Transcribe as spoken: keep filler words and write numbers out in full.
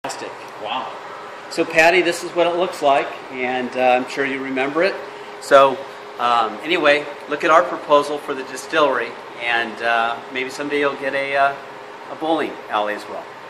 Fantastic. Wow. So Patty, this is what it looks like, and uh, I'm sure you remember it. So um, anyway, look at our proposal for the distillery, and uh, maybe someday you'll get a, uh, a bowling alley as well.